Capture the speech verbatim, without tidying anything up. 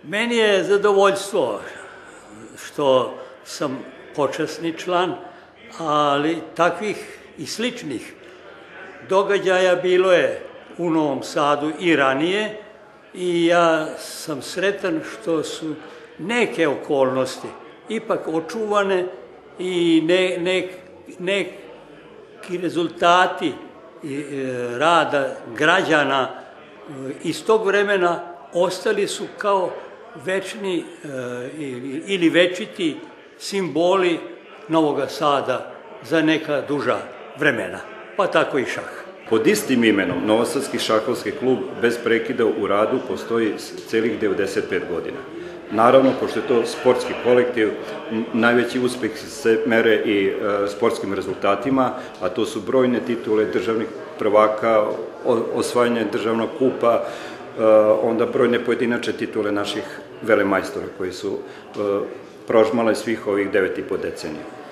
Meni je zadovoljstvo što sam počasni član, ali takvih i sličnih događaja bilo je u Novom Sadu i ranije i ja sam sretan što su neke okolnosti ipak očuvane i ne, ne, neki rezultati rada građana iz tog vremena ostali su kao večni ili večiti simboli Novog Sada za neka duža vremena, pa tako i šah. Pod istim imenom Novosadski šahovski klub bez prekida u radu postoji celih devedeset pet godina. Naravno, pošto je to sportski kolektiv, najveći uspeh se mere i sportskim rezultatima, a to su brojne titule državnih prvaka, osvajanje državnog kupa, onda brojne pojedinačne titule naših velemajstora koji su prožmale svih ovih devet i po decenija.